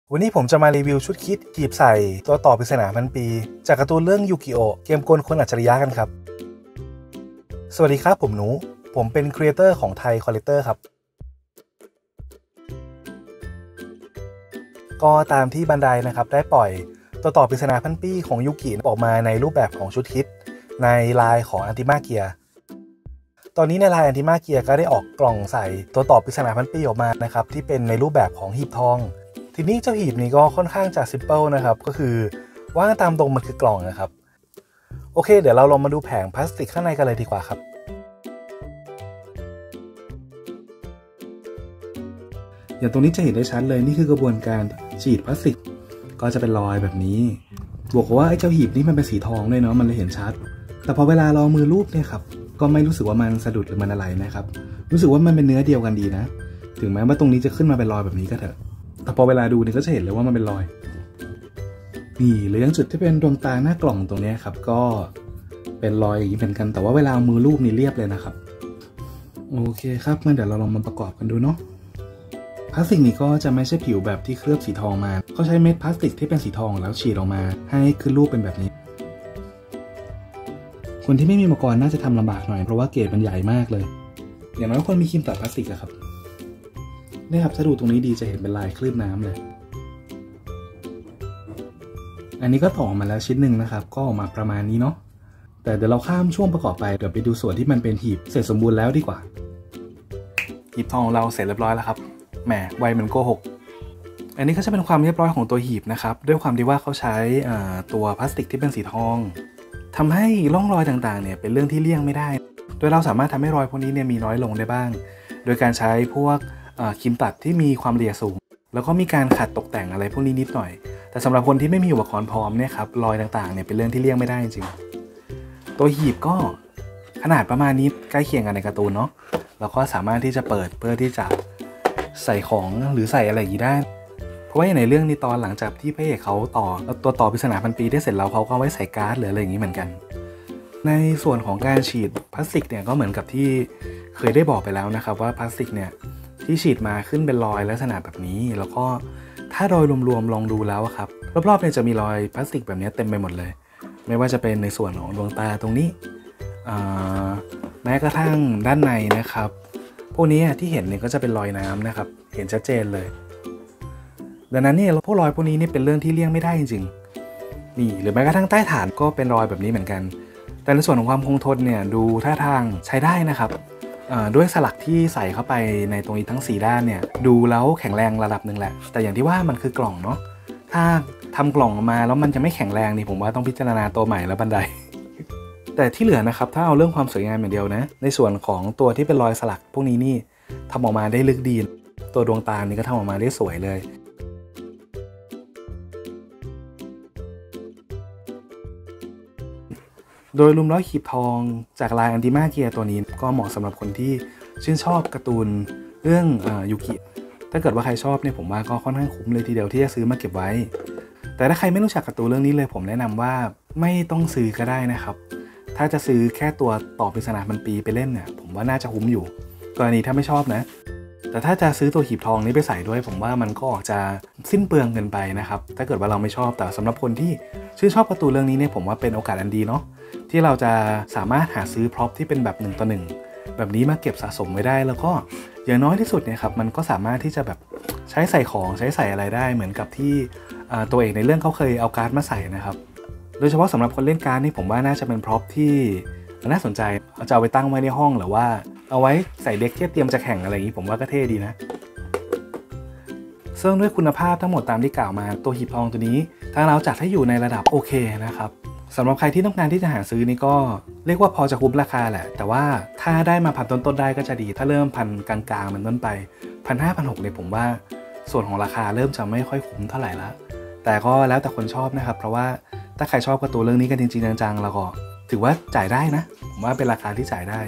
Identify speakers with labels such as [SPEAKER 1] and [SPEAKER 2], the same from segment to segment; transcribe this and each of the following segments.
[SPEAKER 1] วันนี้ผมจะมารีวิวชุดคิดจีบใส่ตัวต่อปริศนาพันปีจากการ์ตูนเรื่องยูกิโอเกมกลคนอัจฉริยะกันครับสวัสดีครับผมหนูผมเป็นครีเอเตอร์ของไทยคอลเลกเตอร์ครับก็ตามที่บันไดนะครับได้ปล่อยตัวต่อปริศนาพันปีของยูกิออกมาในรูปแบบของชุดคิดในลายของอันติมาเกียตอนนี้ในลายอันติมาเกียก็ได้ออกกล่องใส่ตัวต่อปริศนาพันปีออกมานะครับที่เป็นในรูปแบบของหีบทองทีนี้เจ้าหีบนี้ก็ค่อนข้างจะซิมเปิลนะครับก็คือว่างตามตรงมันคือกล่องนะครับโอเคเดี๋ยวเราลองมาดูแผงพลาสติกข้างในกันเลยดีกว่าครับอย่างตรงนี้จะเห็นได้ชัดเลยนี่คือกระบวนการฉีดพลาสติกก็จะเป็นรอยแบบนี้บวกกับว่าไอ้เจ้าหีบนี้มันเป็นสีทองด้วยเนาะมันเลยเห็นชัดแต่พอเวลาลองมือรูปเนี่ยครับก็ไม่รู้สึกว่ามันสะดุดหรือมันอะไรนะครับรู้สึกว่ามันเป็นเนื้อเดียวกันดีนะถึงแม้ว่าตรงนี้จะขึ้นมาเป็นรอยแบบนี้ก็เถอะแต่พอเวลาดูเนี่ยก็จะเห็นเลยว่ามันเป็นรอยนี่หรือยังจุดที่เป็นดวงตาหน้ากล่องตรงนี้ครับก็เป็นรอยอย่างนี้เหมือนกันแต่ว่าเวลามือรูปนี่เรียบเลยนะครับโอเคครับงั้นเดี๋ยวเราลองมาประกอบกันดูเนาะพลาสติกนี่ก็จะไม่ใช่ผิวแบบที่เคลือบสีทองมาเขาใช้เม็ดพลาสติกที่เป็นสีทองแล้วฉีดออกมาให้ขึ้นรูปเป็นแบบนี้คนที่ไม่มีอุปกรณ์น่าจะทำลำบากหน่อยเพราะว่าเกรดมันใหญ่มากเลยอย่างน้อยคนมีครีมตัดพลาสติกอะครับนี่ครับถ้าดูตรงนี้ดีจะเห็นเป็นลายคลื่นน้ำเลยอันนี้ก็ต่อมาแล้วชิ้นหนึ่งนะครับก็ออกมาประมาณนี้เนาะแต่เดี๋ยวเราข้ามช่วงประกอบไปเดี๋ยวไปดูส่วนที่มันเป็นหีบเสร็จสมบูรณ์แล้วดีกว่าหีบทองของเราเสร็จเรียบร้อยแล้วครับแหมไวมันโกหกอันนี้ก็จะเป็นความเรียบร้อยของตัวหีบนะครับด้วยความที่ว่าเขาใช้ตัวพลาสติกที่เป็นสีทองทำให้ร่องรอยต่างๆเนี่ยเป็นเรื่องที่เลี่ยงไม่ได้โดยเราสามารถทำให้รอยพวกนี้เนี่ยมีน้อยลงได้บ้างโดยการใช้พวกครีมตัดที่มีความละเอียดสูงแล้วก็มีการขัดตกแต่งอะไรพวกนี้นิดหน่อยแต่สำหรับคนที่ไม่มีอุปกรณ์พร้อมเนี่ยครับรอยต่างๆเนี่ยเป็นเรื่องที่เลี่ยงไม่ได้จริงๆตัวหีบก็ขนาดประมาณนี้ใกล้เคียงกันในการ์ตูนเนาะแล้วก็สามารถที่จะเปิดเพื่อที่จะใส่ของหรือใส่อะไรอย่างนี้ได้เพราะว่าในเรื่องนี้ตอนหลังจากที่พระเอกเขาตัวต่อปริศนาพันปีได้เสร็จแล้วเขาก็ไว้ใส่การ์ดหรืออะไรอย่างนี้เหมือนกันในส่วนของการฉีดพลาสติกเนี่ยก็เหมือนกับที่เคยได้บอกไปแล้วนะครับว่าพลาสติกเนี่ยที่ฉีดมาขึ้นเป็นรอยลักษณะแบบนี้แล้วก็ถ้าโดยรวมๆลองดูแล้วครับรอบๆเนี่ยจะมีรอยพลาสติกแบบนี้เต็มไปหมดเลยไม่ว่าจะเป็นในส่วนของดวงตาตรงนี้แม้กระทั่งด้านในนะครับพวกนี้ที่เห็นเนี่ยก็จะเป็นรอยน้ำนะครับเห็นชัดเจนเลยดังนั้นเนี่ยพวกรอยพวกนี้นี่เป็นเรื่องที่เลี่ยงไม่ได้จริงๆนี่หรือแม้กระทั่งใต้ฐานก็เป็นรอยแบบนี้เหมือนกันแต่ในส่วนของความคงทนเนี่ยดูท่าทางใช้ได้นะครับด้วยสลักที่ใส่เข้าไปในตรงนี้ทั้ง4ด้านเนี่ยดูแล้วแข็งแรงระดับหนึ่งแหละแต่อย่างที่ว่ามันคือกล่องเนาะถ้าทำกล่องออกมาแล้วมันจะไม่แข็งแรงนี่ผมว่าต้องพิจารณาตัวใหม่แล้วบันไดแต่ที่เหลือนะครับถ้าเอาเรื่องความสวยงามอย่างเดียวนะในส่วนของตัวที่เป็นรอยสลักพวกนี้นี่ทำออกมาได้ลึกดีตัวดวงตานี่ก็ทำออกมาได้สวยเลยโดยรวมแล้วหีบทองจากลายอันติมาเกียตัวนี้ก็เหมาะสำหรับคนที่ชื่นชอบการ์ตูนเรื่องยูกิถ้าเกิดว่าใครชอบเนี่ยผมว่าก็ค่อนข้างคุ้มเลยทีเดียวที่จะซื้อมาเก็บไว้แต่ถ้าใครไม่รู้จักการ์ตูนเรื่องนี้เลยผมแนะนำว่าไม่ต้องซื้อก็ได้นะครับถ้าจะซื้อแค่ตัวต่อปริศนาพันปีไปเล่นเนี่ยผมว่าน่าจะคุ้มอยู่กรณีถ้าไม่ชอบนะแต่ถ้าจะซื้อตัวหีบทองนี้ไปใส่ด้วยผมว่ามันก็ออกจะสิ้นเปลืองเกินไปนะครับถ้าเกิดว่าเราไม่ชอบแต่สำหรับคนที่ชื่นชอบการ์ตูนเรื่องนี้เนี่ยผมว่าเป็นโอกาสอันดีเนาะที่เราจะสามารถหาซื้อพร็อพที่เป็นแบบ1 ต่อ 1แบบนี้มาเก็บสะสมไว้ได้แล้วก็อย่างน้อยที่สุดเนี่ยครับมันก็สามารถที่จะแบบใช้ใส่ของใช้ใส่อะไรได้เหมือนกับที่ตัวเอกในเรื่องเขาเคยเอาการ์ดมาใส่นะครับโดยเฉพาะสำหรับคนเล่นการ์ดนี่ผมว่าน่าจะเป็นพร็อพที่น่าสนใจจะเอาไปตั้งไว้ในห้องหรือว่าเอาไว้ใส่เด็กที่เตรียมจะแข่งอะไรอย่างนี้ผมว่าก็เท่ดีนะซึ่งด้วยคุณภาพทั้งหมดตามที่กล่าวมาตัวหีบทองตัวนี้ทางเราจัดให้อยู่ในระดับโอเคนะครับสำหรับใครที่ต้องการที่จะหาซื้อนี่ก็เรียกว่าพอจะคุ้มราคาแหละแต่ว่าถ้าได้มาพันต้นๆได้ก็จะดีถ้าเริ่มพันกลางๆมันต้นไป1,500 1,600เนี่ยผมว่าส่วนของราคาเริ่มจะไม่ค่อยคุ้มเท่าไหร่ละแต่ก็แล้วแต่คนชอบนะครับเพราะว่าถ้าใครชอบการ์ตูนเรื่องนี้กันจริงๆจังๆแล้วก็ถือว่าจ่ายได้นะผมว่าเป็นราคาที่จ่ายได้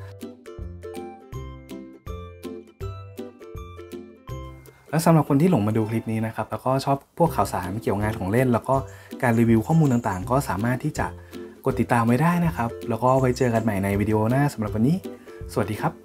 [SPEAKER 1] และสำหรับคนที่หลงมาดูคลิปนี้นะครับแล้วก็ชอบพวกข่าวสารเกี่ยวงานของเล่นแล้วก็การรีวิวข้อมูลต่างๆก็สามารถที่จะกดติดตามไว้ได้นะครับแล้วก็ไว้เจอกันใหม่ในวิดีโอหน้าสำหรับวันนี้สวัสดีครับ